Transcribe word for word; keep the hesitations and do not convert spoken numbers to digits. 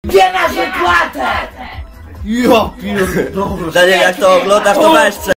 Gdzie masz wypłatę? Ja pierdolę. Daniel, jak to oglądasz, to weź